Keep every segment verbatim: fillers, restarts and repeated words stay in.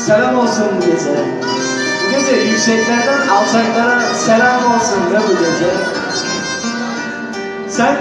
selam olsun bu gece. Bu gece yükseklerden alçaklara selam olsun ve bu gece. Sen,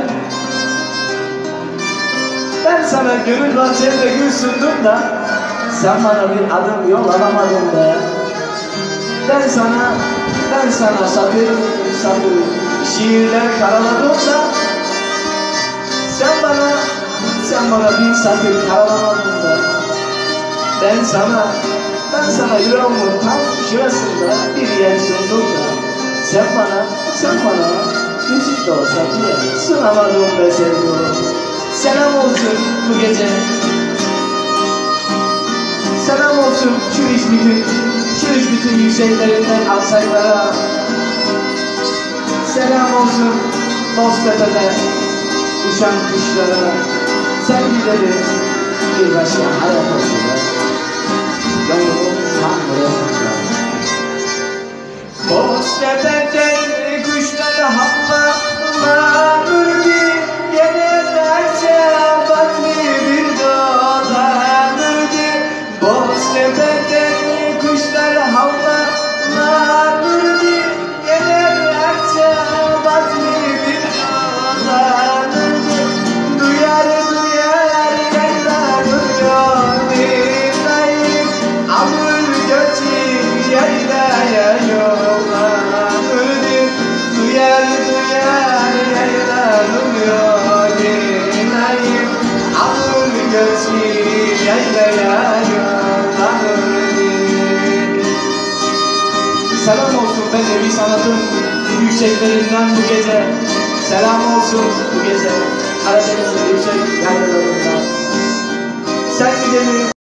ben sana gönül bahçemde gül sundum da sen bana bir adım yol alamadın be. Ben sana, ben sana satır satır şiirler karaladım da sen bana, sen bana bir satır karalamadın da. Ben sana, ben sana yüreğimin tam şurasında bir yer sundum da sen bana, sen bana küçük de olsa diye sunamadın be sevgilim. Selam olsun bu gece. Selam olsun şu iş bütün, şu iş bütün yükseklerinden alçaklara. Selam olsun Boztepe'de uçan kuşlara. Sevgileri bir başka hayat olsun. Yolunu tam buraya saklar. Boztepe'den kuşlar havlarlar ki gelirlerse baklı bir dağlarlar ki Boztepe'den kuşlar havlarlar ki gelirlerse baklı bir dağlarlar ki duyar duyar yerler duyar dinleyip alır götür yaylaya yollanır duyar duyar yerler duyar dinleyip alır götür yaylaya yollanır. Selam olsun ben de bir sanatın yükseklerinden bu gece. Selam olsun bu gece Karadeniz'in yüksek yerlerinden. Sen gidelim